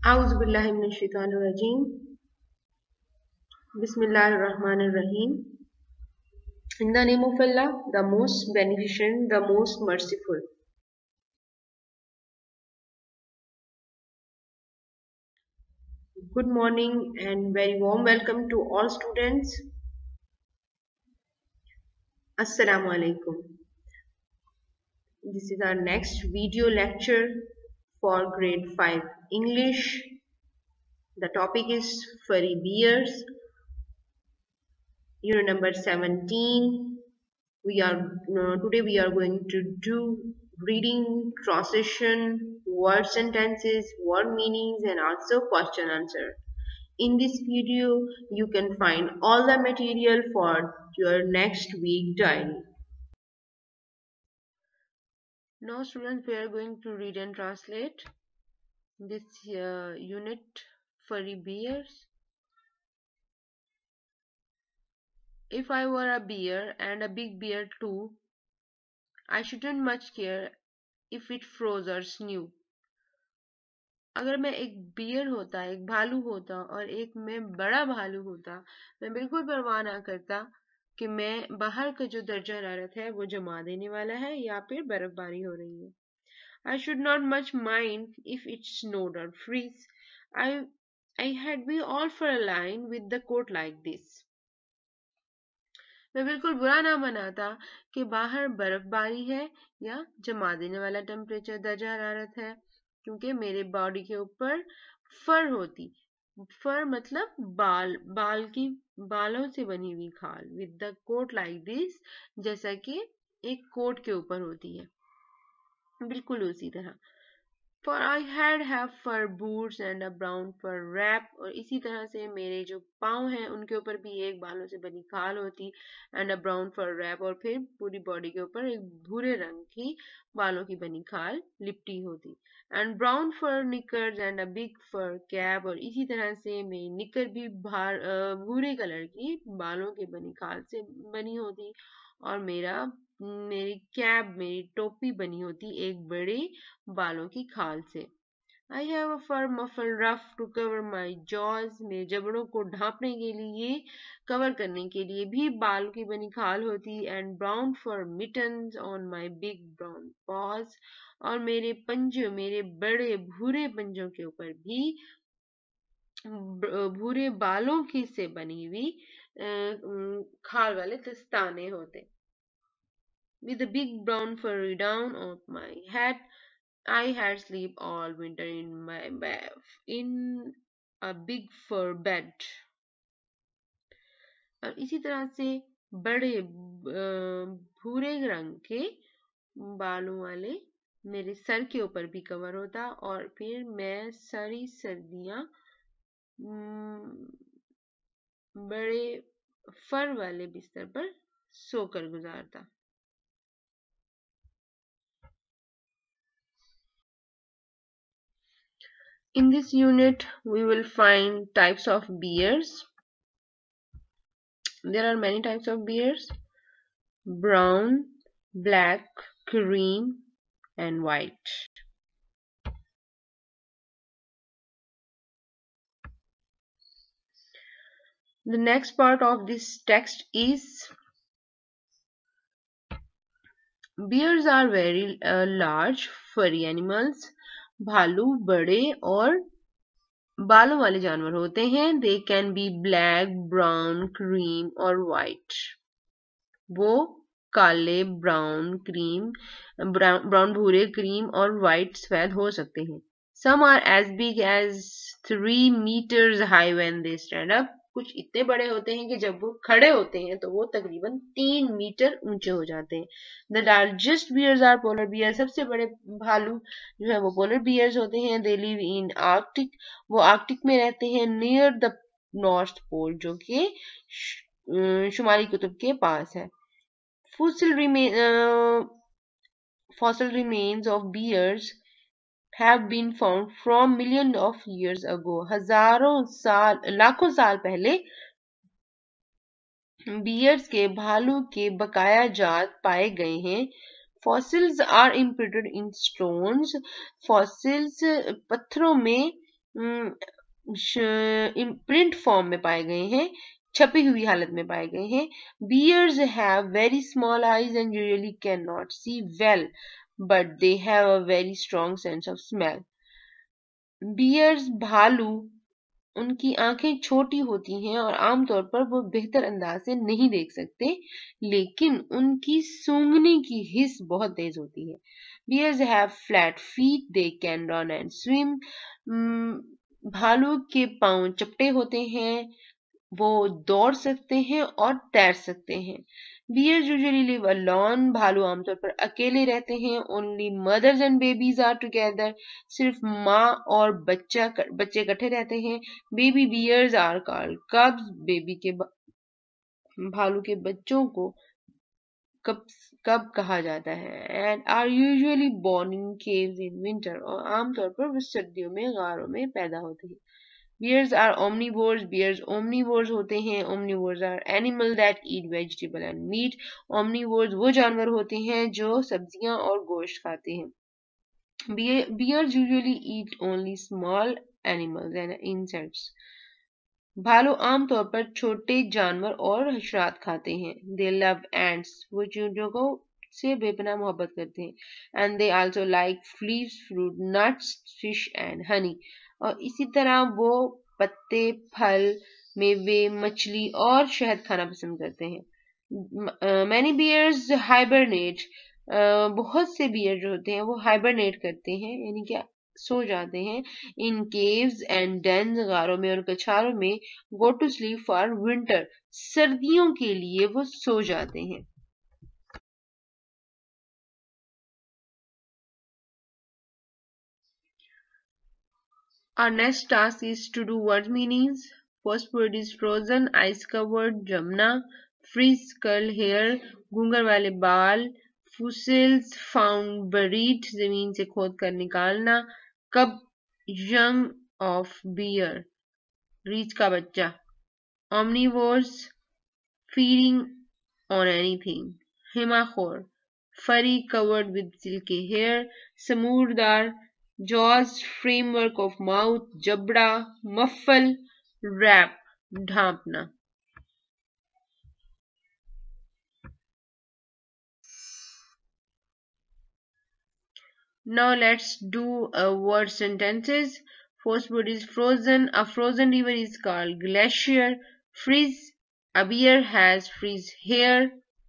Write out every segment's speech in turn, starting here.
A'udhu billahi minash shaitanir rajim. Bismillahir Rahmanir Rahim. In the name of Allah, the most beneficent, the most merciful. Good morning and very warm welcome to all students. Assalamu alaikum. This is our next video lecture for grade 5 English. The topic is furry bears. Unit number 17. Today we are going to do reading, translation, word sentences, word meanings, and also question answer. In this video, you can find all the material for your next week diary. Now, students, we are going to read and translate this unit, furry bears. If I were a bear, and a big bear too, I shouldn't much care if it froze or snowed. अगर मैं एक beer होता, एक भालू होता और एक मैं बड़ा भालू होता, मैं बिल्कुल परवाह ना करता कि मैं बाहर का जो दर्जा हरारत है वो जमा देने वाला है या फिर बर्फबारी हो रही है. I should not much mind if it snowed or freeze. I had be all for a line with the coat like this. मैं बिल्कुल बुरा ना मनाता कि बाहर बर्फबारी है या जमा देने वाला टेम्परेचर दर्जा हरारत है, क्योंकि मेरे बॉडी के ऊपर फर होती. फर मतलब बालों से बनी हुई खाल. With the coat like this, जैसा कि एक कोट के ऊपर होती है, बिल्कुल उसी तरह. For I had have fur boots and a brown fur wrap. और इसी तरह से मेरे जो पाँव हैं उनके ऊपर भी एक बालों से बनी खाल होती, and a brown fur wrap, और फिर पूरी बॉडी के ऊपर एक भूरे रंग की बालों की बनी खाल लिपटी होती, and brown fur knickers and a big fur cap. और इसी तरह से मेरी निकर भी भूरे कलर की बालों की बनी खाल से बनी होती, और मेरी कैप, मेरी टोपी बनी होती एक बड़े बालों की खाल से. I have a fur muffle ruff to cover my jaws. मेरे जबड़ों को ढांपने के लिए, कवर करने के लिए भी बाल की बनी खाल होती, and brown fur mittens on my big brown paws. और मेरे पंजों, मेरे बड़े भूरे पंजों के ऊपर भी भूरे बालों की से बनी हुई खाल वाले दस्ताने होते. With a big brown furry down of my head, I had sleep all winter in a big fur bed. और इसी तरह से बड़े भूरे रंग के बालों वाले मेरे सर के ऊपर भी कवर होता, और फिर मैं सारी सर्दियां बड़े फर वाले बिस्तर पर सोकर गुजारता. In this unit, we will find types of bears. There are many types of bears: brown, black, cream, and white. The next part of this text is bears are very large, furry animals. भालू बड़े और बालों वाले जानवर होते हैं. They can be black, brown, cream और white. वो काले, ब्राउन भूरे, क्रीम और व्हाइट सफेद हो सकते हैं. Some are as big as 3 meters high when they stand up. कुछ इतने बड़े होते हैं कि जब वो खड़े होते हैं तो वो तकरीबन 3 मीटर ऊंचे हो जाते हैं. The largest bears are polar bears. सबसे बड़े भालू जो है वो polar bears होते हैं. They live in Arctic. वो आर्कटिक में रहते हैं. Near the North Pole, जो कि शुमाली कुतुब के पास है. Fossil remains of bears have been found from millions of years ago. लाखों साल पहले बियर्स के भालू के बकाया जात पाए गए हैं. Fossils are imprinted in stones. Fossils पत्थरों में प्रिंट फॉर्म में पाए गए हैं, छपी हुई हालत में पाए गए हैं. Bears have very small eyes and usually cannot see well, but they have a very strong sense of smell. Bears भालू, उनकी आंखें छोटी होती हैं और आमतौर पर वो बेहतर अंदाज से नहीं देख सकते, लेकिन उनकी सूंघने की हिस बहुत तेज होती है. Bears have flat feet, they can run and swim. भालू के पांव चपटे होते हैं, वो दौड़ सकते हैं और तैर सकते हैं. Bears usually live alone. भालू आमतौर पर अकेले रहते हैं. Only mothers and babies are together. सिर्फ माँ और बच्चे इकट्ठे रहते हैं. Baby bears are called cubs. भालू के बच्चों को कब कब कहा जाता है. And are usually born in caves in winter. और आमतौर पर वो सर्दियों में गारों में पैदा होते हैं. Bears are omnivores. Bears omnivores होते हैं. Omnivores are animals that eat vegetable and meat. Omnivores वो जानवर होते हैं जो सब्जियां और गोश्त खाते हैं. Bears usually eat only small animals and insects. भालू आमतौर पर छोटे जानवर और हशरात खाते हैं. They love ants. वो चींटियों को से बेपनाह मोहब्बत करते हैं. And they also like leaves, fruit, nuts, fish and honey. और इसी तरह वो पत्ते, फल, मेवे, मछली और शहद खाना पसंद करते हैं. Many bears hibernate. बहुत से बियर जो होते हैं वो हाइबरनेट करते हैं, यानी कि सो जाते हैं. इन केव्स एंड डेन्स, गारों में और कछारों में. Go to sleep for winter. सर्दियों के लिए वो सो जाते हैं. Our next task is to do word meanings. First word is frozen, ice covered, Jamna. Freeze, curl hair, घूंघर वाले बाल. Fossils, found buried, जमीन से खोद कर निकालना. Cub, young of bear, रीछ का बच्चा. Omnivores, feeding on anything. हिमाखोर, furry, covered with silky hair. समूरदार, jaws, framework of mouth. जबड़ा, muffle, wrap, ढांपना. Now let's do word sentences. First word is frozen. A frozen river is called glacier. Freeze, a bear has freeze hair.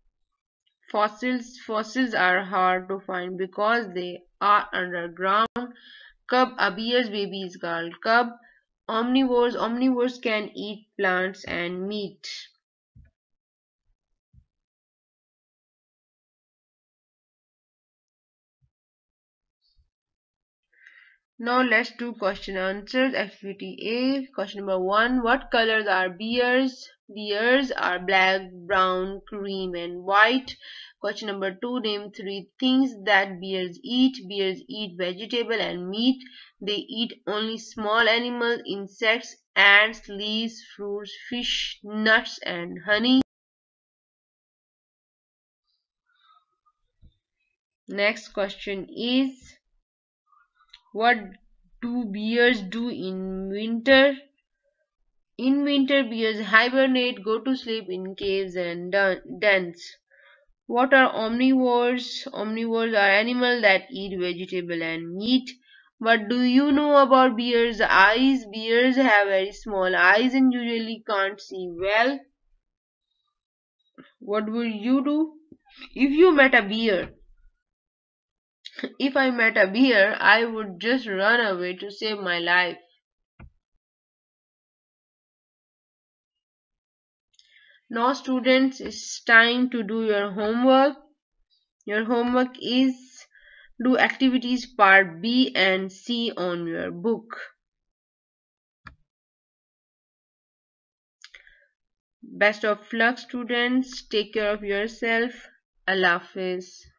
Fossils are hard to find because they are underground. Cub, a bear's baby is called cub. Omnivores can eat plants and meat. Now let's do question answers. Activity A. Question number 1. What colors are bears? Bears are black, brown, cream and white. Question number 2. Name 3 things that bears eat. Bears eat vegetable and meat. They eat only small animals, insects, ants, leaves, fruits, fish, nuts and honey. Next question is, what do bears do in winter? In winter, bears hibernate, go to sleep in caves and dens. What are omnivores? Omnivores are animals that eat vegetable and meat. What do you know about bears' eyes? Bears have very small eyes and usually can't see well. What would you do if you met a bear? If I met a bear, I would just run away to save my life. Now students, it's time to do your homework. Your homework is do activities part B and C on your book. Best of luck students. Take care of yourself. Allah Hafiz.